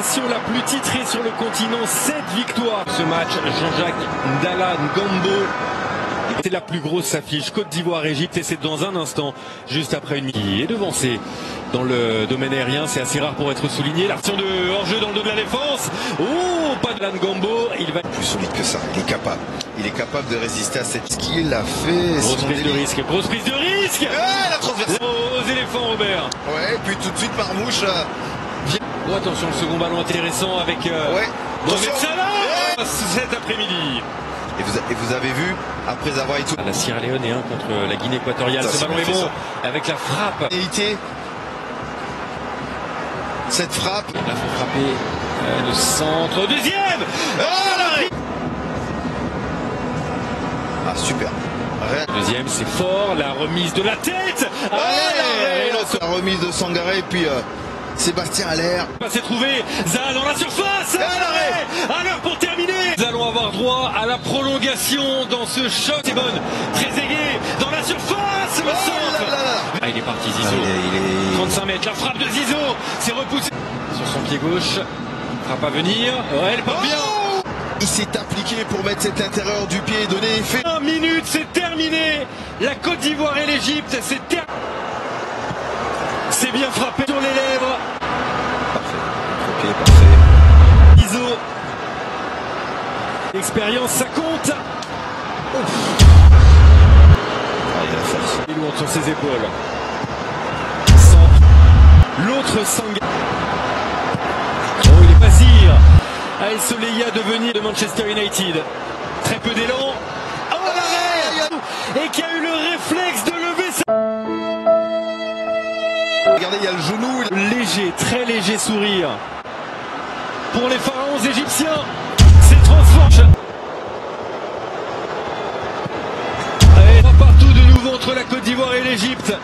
nation la plus titrée sur le continent, 7 victoires. Ce match, Jean-Jacques Ndala Ngambo. C'est la plus grosse affiche Côte d'Ivoire-Égypte et c'est dans un instant, juste après une minute. Il est devancé dans le domaine aérien, c'est assez rare pour être souligné. L'action de hors-jeu dans le dos de la défense. Oh, pas de Ngambo, il va plus solide que ça. Il est capable de résister à cette qu'il a fait. Grosse prise de risque, grosse prise de risque. Ouais, la transversale aux éléphants, Robert. Ouais, puis tout de suite par mouche. Oh, attention, le second ballon intéressant avec Mohamed Salah cet après-midi. Et vous avez vu, après avoir été... La Sierra Leone contre la Guinée équatoriale, ce ballon est bon, avec la frappe. Cette frappe. Là, il faut frapper le centre. Deuxième. Ah, super. Deuxième, c'est fort, la remise de la tête. La remise de Sangaré, et puis Sébastien Allaire. C'est trouvé, Zaha dans la surface. À l'heure pour terminer. Nous allons avoir droit à la prolongation dans ce choc. C'est bonne, très aigué, dans la surface, le centre. Ah, il est parti, Zizou. 35 mètres, la frappe de Zizou. C'est repoussé sur son pied gauche. Frappe à venir. Ouais, elle part bien. Il s'est appliqué pour mettre cet intérieur du pied et donner effet. 1 minute, c'est terminé. La Côte d'Ivoire et l'Égypte, c'est terminé. C'est bien frappé sur les lèvres. Parfait. Pied parfait. Iso. L'expérience, ça compte. Il a la force. Il lourd sur ses épaules. L'autre Sanga. Oh, il est Basir. El Soleil de venir de Manchester United. Très peu d'élan. Oh, l'arrêt. Et qui a eu le réflexe de lever sa... Regardez, il y a le genou. Léger, très léger sourire. Pour les pharaons égyptiens, c'est transforme. Allez, partout de nouveau entre la Côte d'Ivoire et l'Égypte.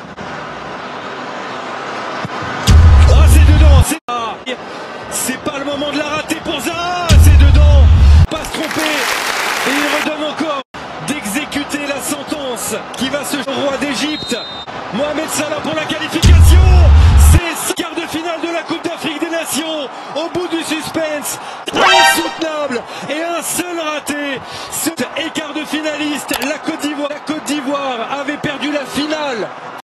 Ah, c'est dedans, c'est pas le moment de la rater pour Zaha, c'est dedans. Pas se tromper. Et il redonne encore d'exécuter la sentence qui va se roi d'Égypte. Mohamed Salah pour la qualification. C'est quart de finale de la Coupe d'Afrique des Nations. Au bout du suspense, insoutenable et un seul raté. Ce écart de finaliste, la Côte d'Ivoire avait perdu la finale.